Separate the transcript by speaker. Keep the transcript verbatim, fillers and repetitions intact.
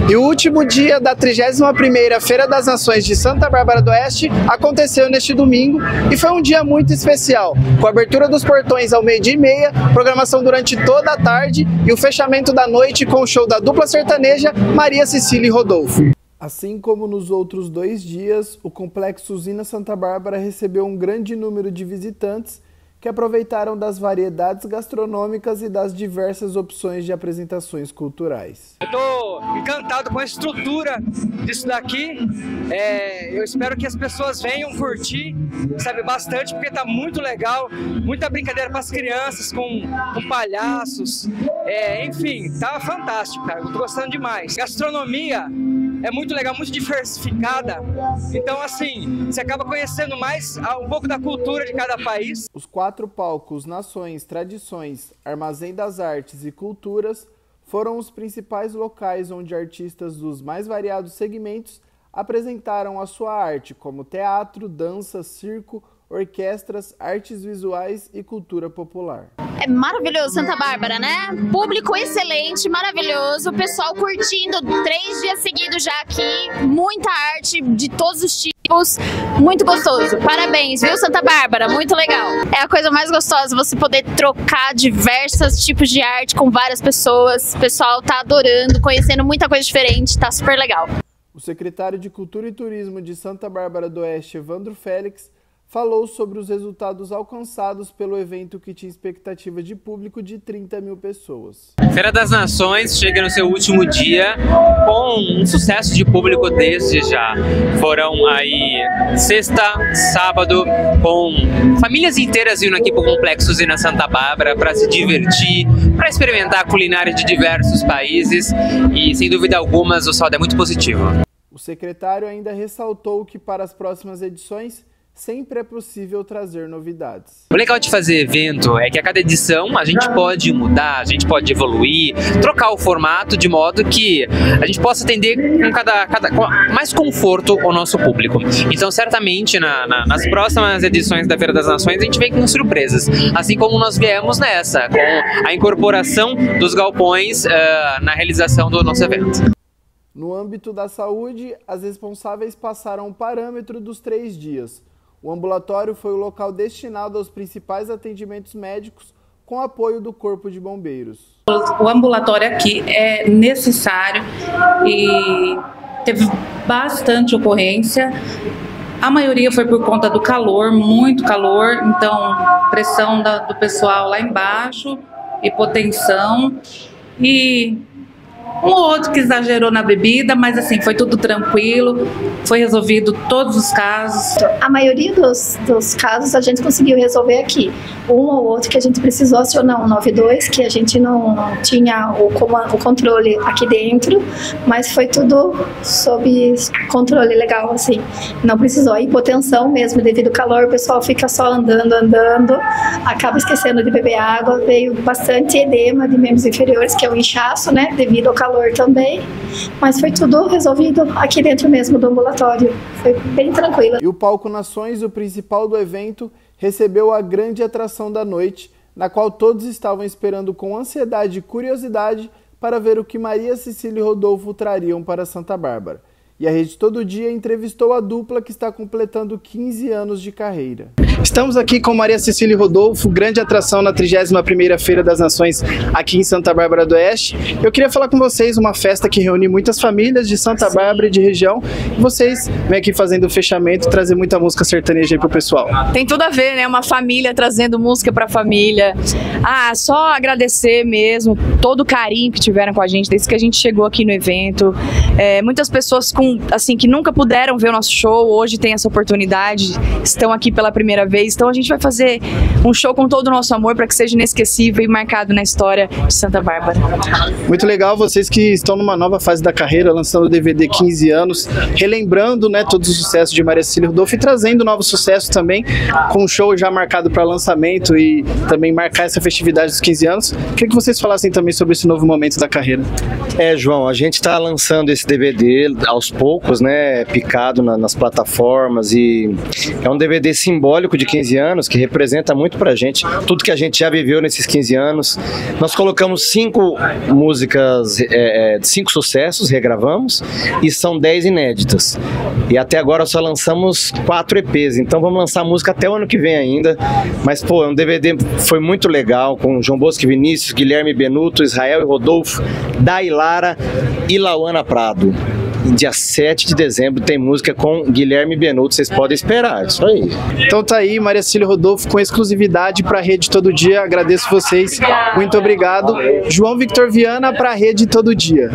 Speaker 1: E o último dia da trigésima primeira Feira das Nações de Santa Bárbara do Oeste aconteceu neste domingo e foi um dia muito especial, com a abertura dos portões ao meio-dia e meia, programação durante toda a tarde e o fechamento da noite com o show da dupla sertaneja Maria Cecília e Rodolfo.
Speaker 2: Assim como nos outros dois dias, o Complexo Usina Santa Bárbara recebeu um grande número de visitantes que aproveitaram das variedades gastronômicas e das diversas opções de apresentações culturais.
Speaker 3: Eu estou encantado com a estrutura disso daqui. É, eu espero que as pessoas venham curtir, sabe, bastante, porque está muito legal. Muita brincadeira para as crianças, com, com palhaços. É, enfim, tá fantástico, cara. Eu estou gostando demais. Gastronomia é muito legal, muito diversificada. Então, assim, você acaba conhecendo mais um pouco da cultura de cada país.
Speaker 2: Os quatro palcos Nações, Tradições, Armazém das Artes e Culturas foram os principais locais onde artistas dos mais variados segmentos apresentaram a sua arte, como teatro, dança, circo, orquestras, artes visuais e cultura popular.
Speaker 4: É maravilhoso Santa Bárbara, né? Público excelente, maravilhoso, o pessoal curtindo três dias seguidos já aqui, muita arte de todos os tipos, muito gostoso. Parabéns, viu, Santa Bárbara? Muito legal. É a coisa mais gostosa, você poder trocar diversos tipos de arte com várias pessoas, o pessoal tá adorando, conhecendo muita coisa diferente, tá super legal.
Speaker 2: O secretário de Cultura e Turismo de Santa Bárbara do Oeste, Evandro Félix, falou sobre os resultados alcançados pelo evento que tinha expectativa de público de trinta mil pessoas.
Speaker 5: Feira das Nações chega no seu último dia com um sucesso de público desde já. Foram aí sexta, sábado, com famílias inteiras vindo aqui para o Complexo Usina Santa Bárbara para se divertir, para experimentar a culinária de diversos países e, sem dúvida alguma, o saldo é muito positivo.
Speaker 2: O secretário ainda ressaltou que para as próximas edições sempre é possível trazer novidades.
Speaker 5: O legal de fazer evento é que a cada edição a gente pode mudar, a gente pode evoluir, trocar o formato de modo que a gente possa atender com cada, cada com mais conforto o nosso público. Então, certamente, na, na, nas próximas edições da Feira das Nações, a gente vem com surpresas, assim como nós viemos nessa, com a incorporação dos galpões uh, na realização do nosso evento.
Speaker 2: No âmbito da saúde, as responsáveis passaram o parâmetro dos três dias. O ambulatório foi o local destinado aos principais atendimentos médicos com apoio do Corpo de Bombeiros.
Speaker 6: O ambulatório aqui é necessário e teve bastante ocorrência. A maioria foi por conta do calor, muito calor, então pressão da, do pessoal lá embaixo, hipotensão e um ou outro que exagerou na bebida, mas assim, foi tudo tranquilo, foi resolvido todos os casos.
Speaker 7: A maioria dos, dos casos a gente conseguiu resolver aqui. Um ou outro que a gente precisou acionar o nove dois, que a gente não tinha o, o controle aqui dentro, mas foi tudo sob controle legal, assim. Não precisou. A hipotensão mesmo, devido ao calor, o pessoal fica só andando, andando, acaba esquecendo de beber água, veio bastante edema de membros inferiores, que é o inchaço, né, devido ao calor também, mas foi tudo resolvido aqui dentro mesmo do ambulatório, foi bem tranquilo.
Speaker 2: E o Palco Nações, o principal do evento, recebeu a grande atração da noite, na qual todos estavam esperando com ansiedade e curiosidade para ver o que Maria Cecília e Rodolfo trariam para Santa Bárbara. E a Rede Todo Dia entrevistou a dupla que está completando quinze anos de carreira.
Speaker 1: Estamos aqui com Maria Cecília e Rodolfo, grande atração na trigésima primeira Feira das Nações aqui em Santa Bárbara do Oeste. Eu queria falar com vocês, uma festa que reúne muitas famílias de Santa Bárbara e de região. E vocês vêm aqui fazendo o fechamento, trazer muita música sertaneja aí pro pessoal.
Speaker 8: Tem tudo a ver, né? Uma família trazendo música pra família. Ah, só agradecer mesmo todo o carinho que tiveram com a gente desde que a gente chegou aqui no evento. É, muitas pessoas com assim, que nunca puderam ver o nosso show, hoje tem essa oportunidade, estão aqui pela primeira vez, então a gente vai fazer um show com todo o nosso amor para que seja inesquecível e marcado na história de Santa Bárbara.
Speaker 1: Muito legal, vocês que estão numa nova fase da carreira, lançando o D V D quinze anos, relembrando, né, todos os sucessos de Maria Cecília e Rodolfo e trazendo novos sucessos também, com um show já marcado para lançamento e também marcar essa festividade dos quinze anos. Queria que vocês falassem também sobre esse novo momento da carreira.
Speaker 9: É, João, a gente está lançando esse D V D aos poucos, né, picado na, nas plataformas, e é um D V D simbólico de quinze anos, que representa muito pra gente, tudo que a gente já viveu nesses quinze anos. Nós colocamos cinco músicas, é, cinco sucessos, regravamos, e são dez inéditas. E até agora só lançamos quatro E Pês, então vamos lançar música até o ano que vem ainda. Mas, pô, é um D V D foi muito legal, com João Bosco e Vinícius, Guilherme Benuto, Israel e Rodolfo, Dailara e Lauana Prado. Dia sete de dezembro tem música com Guilherme Benuto, vocês podem esperar, isso aí.
Speaker 1: Então tá aí, Maria Cecília e Rodolfo com exclusividade para a Rede Todo Dia, agradeço vocês, muito obrigado. João Victor Viana para a Rede Todo Dia.